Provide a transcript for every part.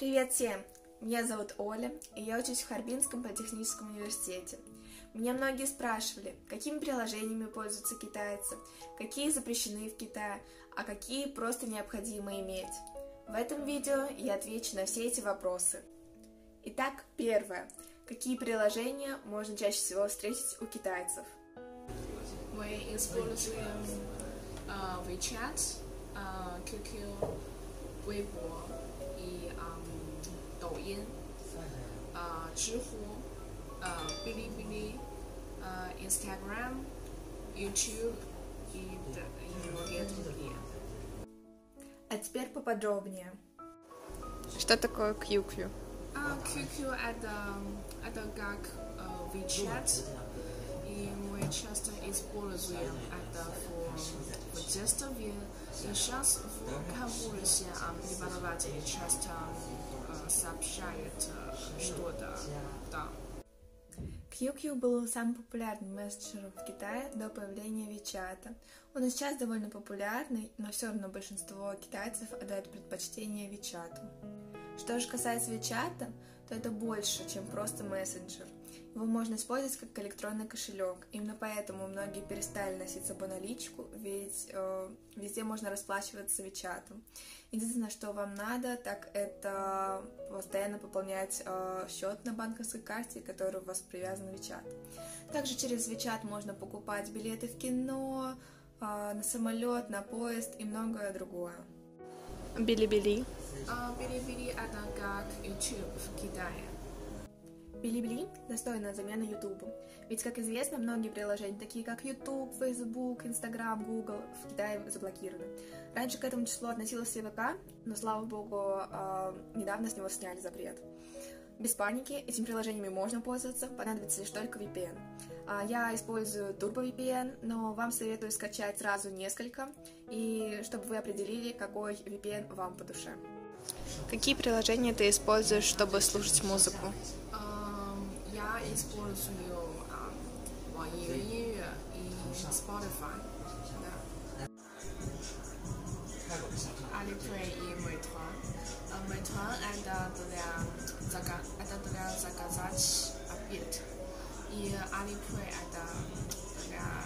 Привет всем! Меня зовут Оля, и я учусь в Харбинском политехническом университете. Меня многие спрашивали, какими приложениями пользуются китайцы, какие запрещены в Китае, а какие просто необходимо иметь. В этом видео я отвечу на все эти вопросы. Итак, первое. Какие приложения можно чаще всего встретить у китайцев? Мы используем WeChat, QQ, Weibo и Douyin, Zhihu, Bilibili, Instagram, YouTube и многие другие. А теперь поподробнее. Что такое QQ? QQ это как WeChat, и мы часто используем это в детстве. И сейчас в Кабуле преподаватели часто сообщают что-то там. QQ был самым популярным мессенджером в Китае до появления WeChat. Он и сейчас довольно популярный, но все равно большинство китайцев отдают предпочтение WeChat. Что же касается WeChat, то это больше, чем просто мессенджер. Его можно использовать как электронный кошелек. Именно поэтому многие перестали носить с собой наличку, ведь везде можно расплачиваться WeChat. Единственное, что вам надо, так это постоянно пополнять счет на банковской карте, который у вас привязан в WeChat. Также через WeChat можно покупать билеты в кино, на самолет, на поезд и многое другое. Билибили. Билибили это как YouTube в Китае. Билибили – достойная замена YouTube. Ведь, как известно, многие приложения, такие как YouTube, Facebook, Instagram, Google, в Китае заблокированы. Раньше к этому числу относилось и ВК, но, слава богу, недавно с него сняли запрет. Без паники, этими приложениями можно пользоваться, понадобится лишь только VPN. Я использую Turbo VPN, но вам советую скачать сразу несколько, и чтобы вы определили, какой VPN вам по душе. Какие приложения ты используешь, чтобы слушать музыку? Я использую网易云音乐 и Spotify, да. Alipay и Meituan. Meituan это для заказать обед, и Alipay это для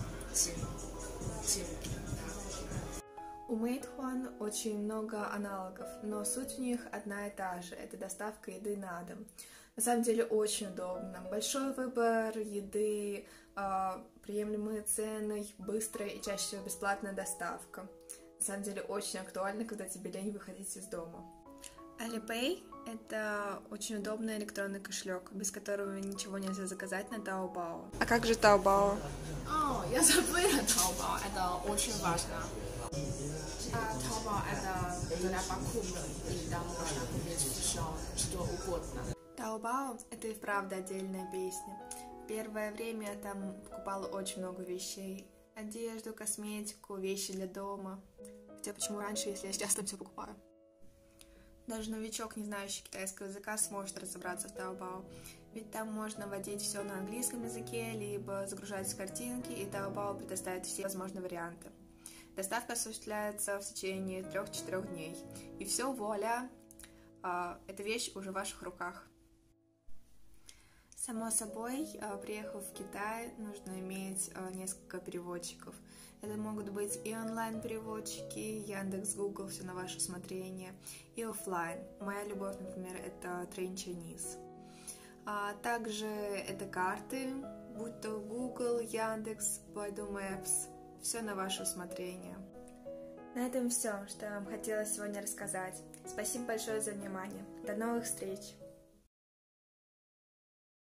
деньги. У Meituan очень много аналогов, но суть у них одна и та же – это доставка еды на дом. На самом деле очень удобно. Большой выбор еды, приемлемые цены, быстрая и чаще всего бесплатная доставка. На самом деле очень актуально, когда тебе лень выходить из дома. Alipay – это очень удобный электронный кошелек, без которого ничего нельзя заказать на Taobao. А как же Taobao? Я забыла Taobao, это очень важно. Taobao это для покупок, и там можно купить все, что угодно. Taobao – это и вправду отдельная песня. Первое время я там покупала очень много вещей. Одежду, косметику, вещи для дома. Хотя почему раньше, если я сейчас там все покупаю? Даже новичок, не знающий китайского языка, сможет разобраться в Taobao. Ведь там можно вводить все на английском языке, либо загружать картинки, и Taobao предоставит все возможные варианты. Доставка осуществляется в течение 3-4 дней. И все, вуаля, эта вещь уже в ваших руках. Само собой, приехав в Китай, нужно иметь несколько переводчиков. Это могут быть и онлайн-переводчики, Яндекс, Google, все на ваше усмотрение, и офлайн. Моя любовь, например, это Train Chinese. Также это карты, будь то Google, Яндекс, Baidu Maps, все на ваше усмотрение. На этом все, что я вам хотела сегодня рассказать. Спасибо большое за внимание. До новых встреч!